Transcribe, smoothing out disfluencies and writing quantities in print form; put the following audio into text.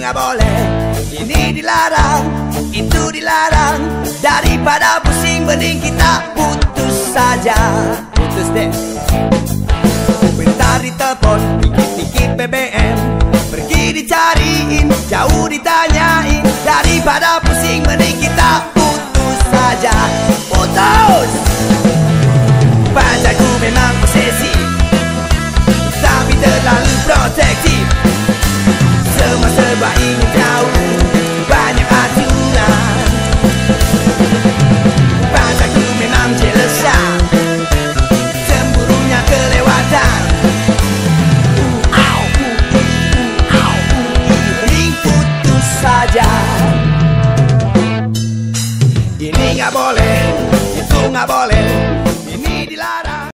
nggak boleh, ini dilarang, itu dilarang. Daripada pusing mending kita putus saja. Putus deh. Bentar ditelepon, dikit-dikit BBM, pergi dicariin, jauh ditanyain. Daripada pusing mending kita putus saja. Putus.